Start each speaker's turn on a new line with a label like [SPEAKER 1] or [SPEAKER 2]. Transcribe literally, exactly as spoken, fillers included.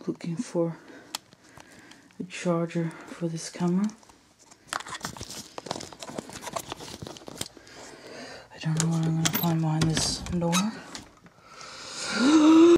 [SPEAKER 1] looking for a charger for this camera. I don't know what I'm going to find behind this door.